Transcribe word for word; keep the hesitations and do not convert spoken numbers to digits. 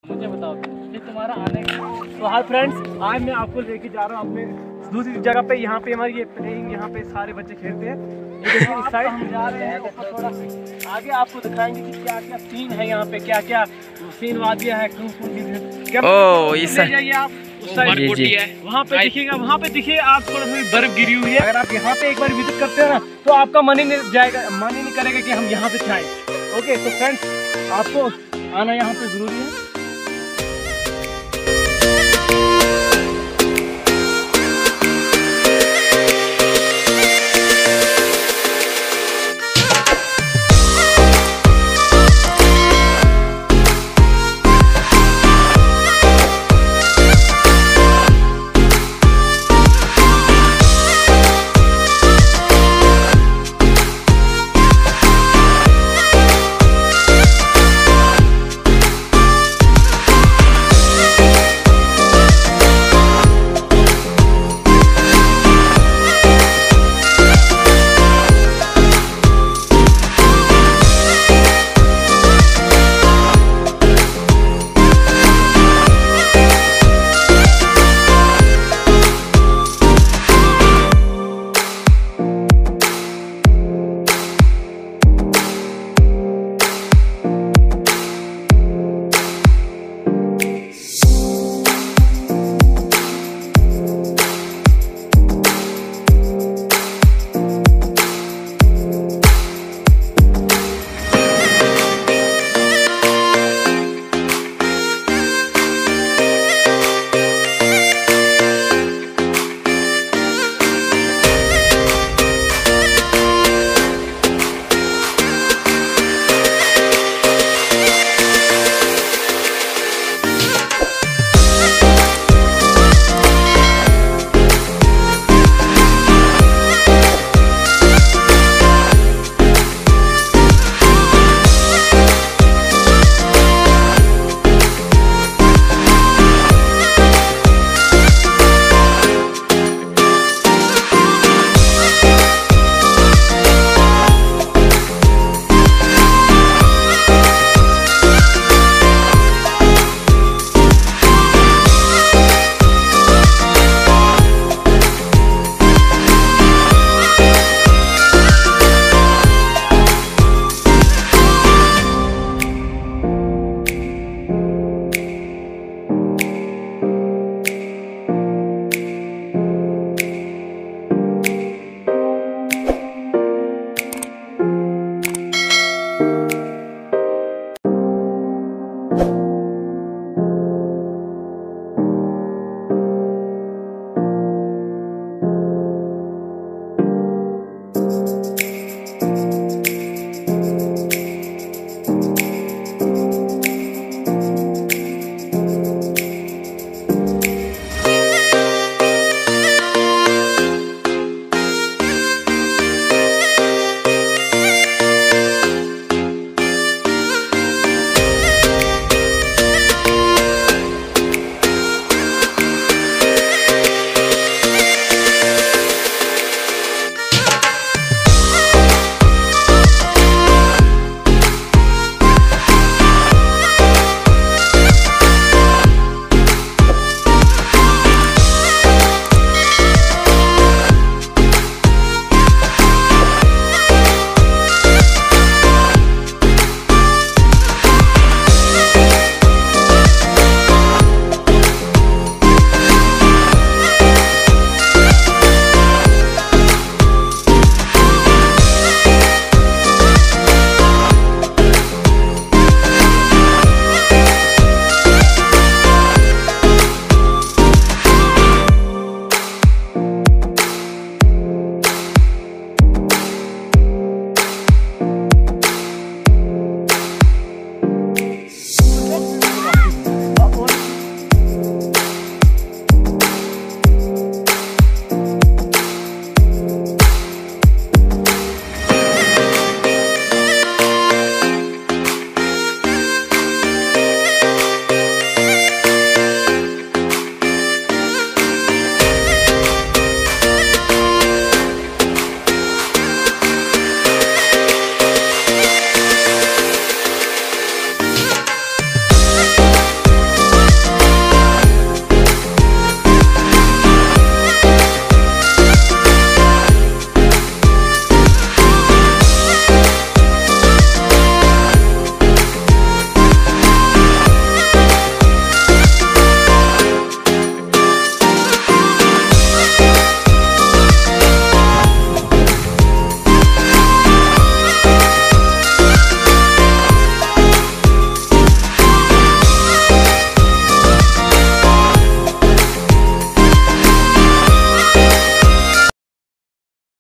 मुझे बताओ कि तुम्हारा आने का। तो हाय फ्रेंड्स, आज मैं आपको लेके जा रहा हूँ अपने दूसरी जगह पे। यहाँ पे हमारी ये प्लेइंग, यहाँ पे सारे बच्चे खेलते हैं। देखिए इस साइड हम जा रहे हैं, ऊपर थोड़ा आगे आपको दिखाएंगे कि क्या क्या सीन है यहाँ पे, क्या क्या सीन वादियाँ है। ओह इस साइड जाइए आप उस साइड, वहाँ पे दिखेगा, वहाँ पे दिखे आप थोड़ा थोड़ी बर्फ गिरी हुई है। अगर आप यहाँ पे एक बार विजिट करते हो ना तो आपका मन ही नहीं जाएगा, मन ही नहीं करेगा कि हम यहाँ पे जाएं। ओके तो फ्रेंड्स, आपको आना यहाँ पे जरूरी है।